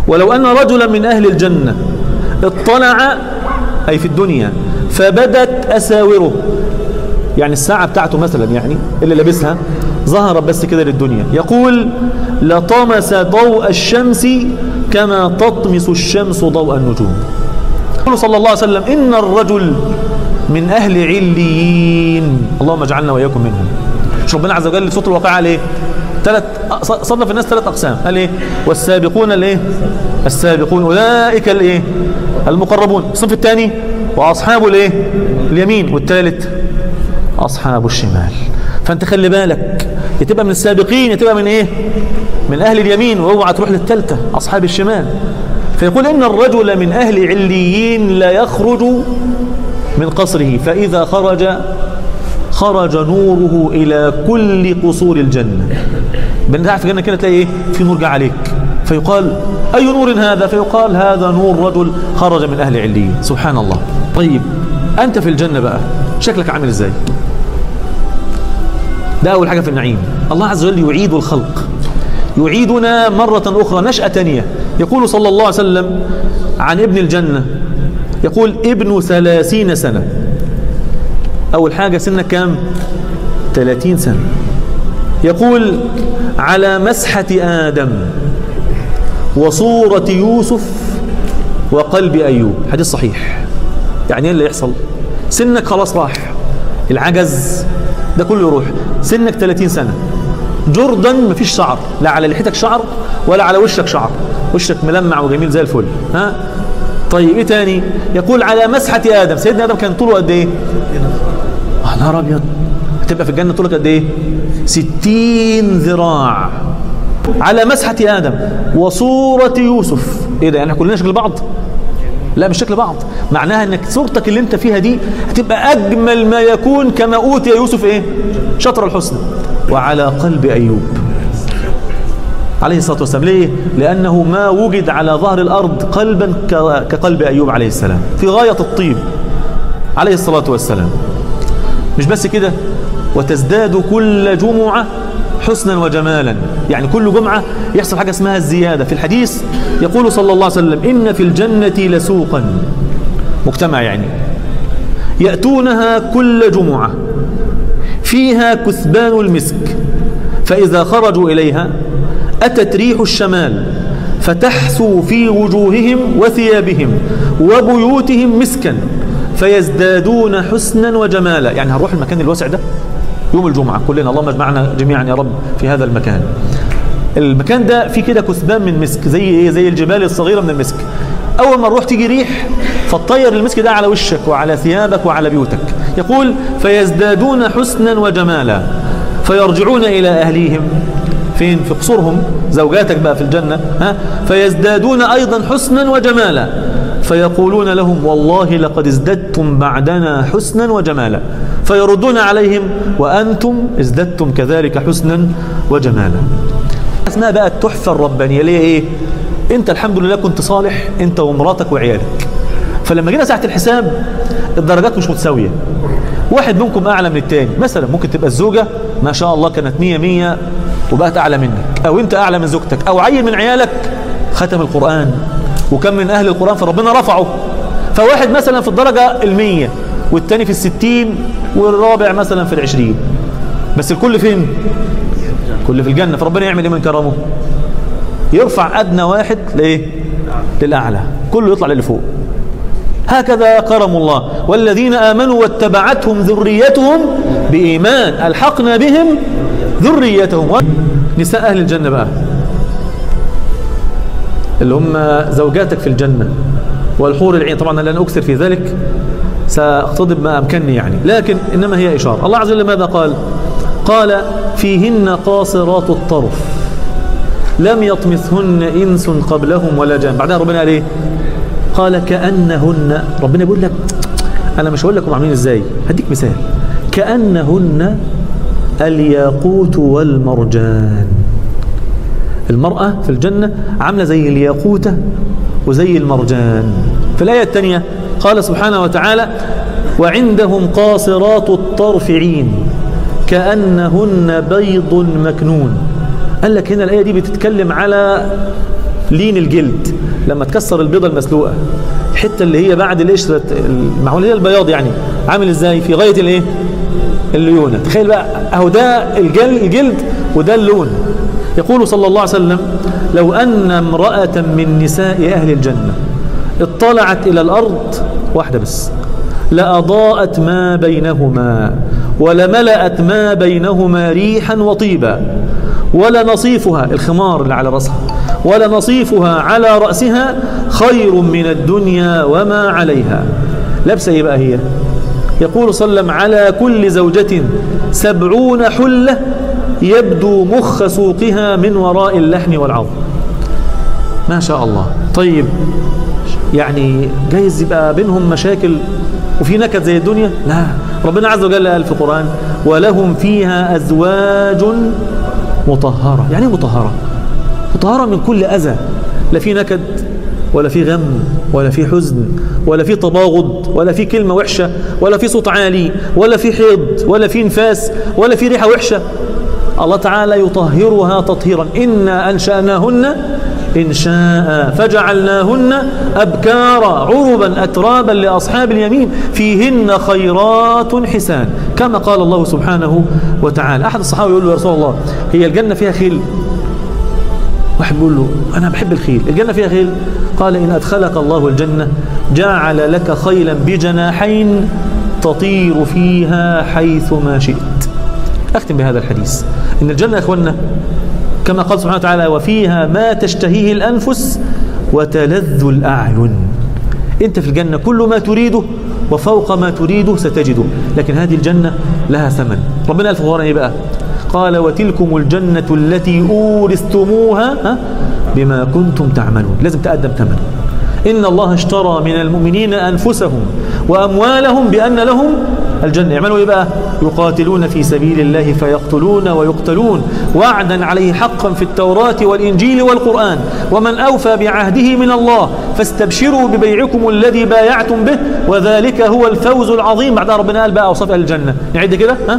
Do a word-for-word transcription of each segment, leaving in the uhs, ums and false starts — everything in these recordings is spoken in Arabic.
ولو أن رجلا من أهل الجنة اطلع أي في الدنيا فبدت أساوره، يعني الساعة بتاعته مثلا يعني اللي لابسها ظهرت بس كده للدنيا، يقول لطمس ضوء الشمس كما تطمس الشمس ضوء النجوم. يقول صلى الله عليه وسلم إن الرجل من أهل عليين، اللهم اجعلنا وإياكم منهم. مش ربنا عز وجل في سورة الواقعة قال إيه؟ ثلاث صنف الناس ثلاث أقسام، قال إيه؟ والسابقون الإيه؟ السابقون أولئك الإيه؟ المقربون. الصنف الثاني وأصحاب الإيه؟ اليمين، والثالث أصحاب الشمال. فأنت خلي بالك، يتبقى من السابقين يتبقى من إيه؟ من أهل اليمين، واوعى تروح للثالثة أصحاب الشمال. فيقول إن الرجل من أهل عليين لا يخرج من قصره، فإذا خرج خرج نوره إلى كل قصور الجنة. بنتعرف في الجنة كده تلاقي إيه؟ في نور جه عليك، فيقال أي نور هذا؟ فيقال هذا نور رجل خرج من أهل عليين. سبحان الله. طيب أنت في الجنة بقى شكلك عامل إزاي؟ ده أول حاجة في النعيم. الله عز وجل يعيد الخلق، يعيدنا مرة أخرى نشأة تانية. يقول صلى الله عليه وسلم عن ابن الجنة، يقول ابن ثلاثين سنة. أول حاجة سنة كام؟ ثلاثين سنة. يقول على مسحة آدم وصورة يوسف وقلب أيوب. حديث صحيح. يعني ايه اللي يحصل؟ سنك خلاص راح، العجز ده كله يروح. سنك ثلاثين سنة، جردا مفيش شعر، لا على لحيتك شعر ولا على وشك شعر، وشك ملمع وجميل زي الفل. ها طيب ايه تاني؟ يقول على مسحة آدم. سيدنا آدم كان طوله قد ايه؟ يا نهار ابيض، هتبقى في الجنة طولك قد ايه؟ ستين ذراع. على مسحة آدم وصورة يوسف. ايه ده؟ يعني كلنا شكل بعض؟ لا مش شكل بعض، معناها انك صورتك اللي انت فيها دي هتبقى اجمل ما يكون، كما اوتي يوسف ايه؟ شطر الحسن. وعلى قلب ايوب عليه الصلاة والسلام. ليه؟ لأنه ما وجد على ظهر الأرض قلبا كقلب أيوب عليه السلام، في غاية الطيب عليه الصلاة والسلام. مش بس كده، وتزداد كل جمعة حسنا وجمالا، يعني كل جمعة يحصل حاجة اسمها الزيادة. في الحديث يقول صلى الله عليه وسلم إن في الجنة لسوقا، مجتمع يعني، يأتونها كل جمعة فيها كثبان المسك، فإذا خرجوا إليها أتت ريح الشمال فتحثو في وجوههم وثيابهم وبيوتهم مسكا فيزدادون حسنا وجمالا. يعني هنروح المكان الواسع ده يوم الجمعة كلنا، اللهم اجمعنا جميعا يا رب في هذا المكان. المكان ده فيه كده كثبان من مسك، زي ايه؟ زي الجبال الصغيرة من المسك. أول ما نروح تيجي ريح فتطير المسك ده على وشك وعلى ثيابك وعلى بيوتك. يقول فيزدادون حسنا وجمالا فيرجعون إلى أهليهم، فين؟ في قصورهم، زوجاتك بقى في الجنة. ها؟ فيزدادون أيضا حسنا وجمالا فيقولون لهم والله لقد ازددتم بعدنا حسنا وجمالا، فيردون عليهم وأنتم ازددتم كذلك حسنا وجمالا. اسمها بقى التحفة الربانية. ليه؟ ايه؟ انت الحمد لله كنت صالح انت ومراتك وعيالك، فلما جينا ساعة الحساب الدرجات مش متساوية، واحد منكم أعلى من التاني. مثلا ممكن تبقى الزوجة ما شاء الله كانت مية مية وبقت أعلى منك، أو أنت أعلى من زوجتك، أو عيل من عيالك ختم القرآن وكم من أهل القرآن فربنا رفعه. فواحد مثلا في الدرجة المية والتاني في الستين والرابع مثلا في العشرين، بس الكل فين؟ كل في الجنة. فربنا يعمل إيه من كرمه؟ يرفع أدنى واحد لإيه؟ للأعلى، كله يطلع للي فوق. هكذا كرم الله. والذين آمنوا واتبعتهم ذريتهم بإيمان ألحقنا بهم ذريتهم. نساء أهل الجنة بقى اللي هم زوجاتك في الجنة والحور العين. طبعا لن أكثر في ذلك، سأقتضب ما أمكنني يعني، لكن إنما هي إشارة. الله عز وجل ماذا قال؟ قال فيهن قاصرات الطرف لم يطمثهن إنس قبلهم ولا جان. بعدها ربنا قال إيه؟ قال كأنهن. ربنا بيقول لك أنا مش هقول لكم عاملين إزاي، هديك مثال. كأنهن الياقوت والمرجان. المرأة في الجنة عاملة زي الياقوتة وزي المرجان. في الآية الثانية قال سبحانه وتعالى وعندهم قاصرات الطرف عين كأنهن بيض مكنون. قال لك هنا الآية دي بتتكلم على لين الجلد لما تكسر البيضة المسلوقة، الحتة اللي هي بعد القشرة المعمولة هي البياض يعني، عامل ازاي في غاية الايه الليونة. تخيل بقى اهو ده الجلد, الجلد وده اللون. يقول صلى الله عليه وسلم لو أن امرأة من نساء أهل الجنة اطلعت إلى الأرض واحدة بس لأضاءت ما بينهما ولملأت ما بينهما ريحا وطيبا، ولنصيفها الخمار اللي على رأسها ولنصيفها على رأسها خير من الدنيا وما عليها. لابسة ايه بقى هي؟ يقول صلى الله عليه وسلم على كل زوجة سبعون حلة يبدو مخ سوقها من وراء اللحم والعظم. ما شاء الله. طيب يعني جايز يبقى بينهم مشاكل وفي نكد زي الدنيا؟ لا، ربنا عز وجل قال في القرآن ولهم فيها أزواج مطهرة. يعني مطهرة مطهرة من كل أذى، لا في نكد ولا في غم ولا في حزن ولا في تباغض ولا في كلمة وحشة ولا في صوت عالي ولا في حيض ولا في نفاس ولا في ريحة وحشة. الله تعالى يطهرها تطهيرا. إنا أنشأناهن إن شاء فجعلناهن أبكارا عربا أترابا لأصحاب اليمين فيهن خيرات حسان، كما قال الله سبحانه وتعالى. أحد الصحابة يقول له يا رسول الله هي الجنة فيها خيل؟ واحد بيقول له أنا بحب الخيل، الجنة فيها خيل؟ قال إن أدخلك الله الجنة جعل لك خيلا بجناحين تطير فيها حيث ما شئت. أختم بهذا الحديث إن الجنة يا أخوانا كما قال سبحانه وتعالى وفيها ما تشتهيه الأنفس وتلذ الأعين. أنت في الجنة كل ما تريده وفوق ما تريده ستجده، لكن هذه الجنة لها ثمن. ربنا قال في القرآن إيه بقى؟ قال وتلكم الجنة التي أورثتموها بما كنتم تعملون. لازم تقدم ثمن. إن الله اشترى من المؤمنين أنفسهم وأموالهم بأن لهم الجنة. يعملوا إيه بقى؟ يقاتلون في سبيل الله فيقتلون ويقتلون وعدا عليه حقا في التوراة والإنجيل والقرآن ومن أوفى بعهده من الله فاستبشروا ببيعكم الذي بايعتم به وذلك هو الفوز العظيم. بعدها ربنا قال بقى أوصاف أهل الجنة، نعد كده ها؟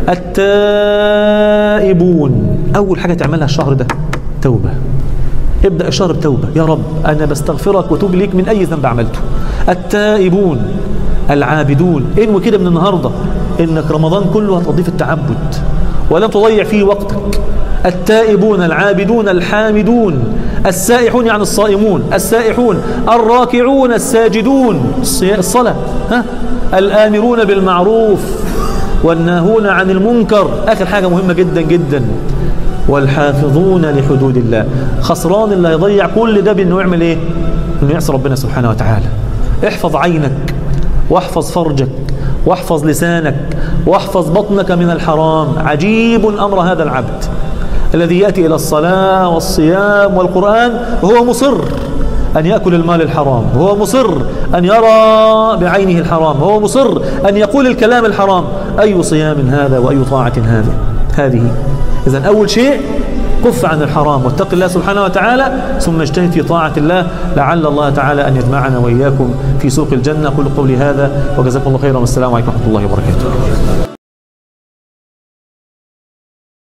التائبون. أول حاجة تعملها الشهر ده توبة. ابدأ الشهر بتوبة، يا رب أنا بستغفرك وتوب ليك من أي ذنب عملته. التائبون العابدون. انوي كده من النهاردة إنك رمضان كله هتقضيه في التعبد ولن تضيع فيه وقتك. التائبون العابدون الحامدون السائحون يعني الصائمون السائحون الراكعون الساجدون الصلاة ها؟ الآمرون بالمعروف والناهون عن المنكر. آخر حاجة مهمة جدا جدا والحافظون لحدود الله. خسران اللي هيضيع كل ده بأنه يعمل ايه؟ انه يعصي ربنا سبحانه وتعالى. احفظ عينك واحفظ فرجك واحفظ لسانك واحفظ بطنك من الحرام. عجيب أمر هذا العبد الذي يأتي إلى الصلاة والصيام والقرآن وهو مصر أن يأكل المال الحرام، وهو مصر أن يرى بعينه الحرام، وهو مصر أن يقول الكلام الحرام. أي صيام هذا وأي طاعة هذا هذه؟ إذن أول شيء كف عن الحرام واتق الله سبحانه وتعالى، ثم اجتهد في طاعة الله لعل الله تعالى أن يجمعنا وإياكم في سوق الجنة. قل قولي هذا وجزاكم الله خيرا والسلام عليكم ورحمة الله وبركاته.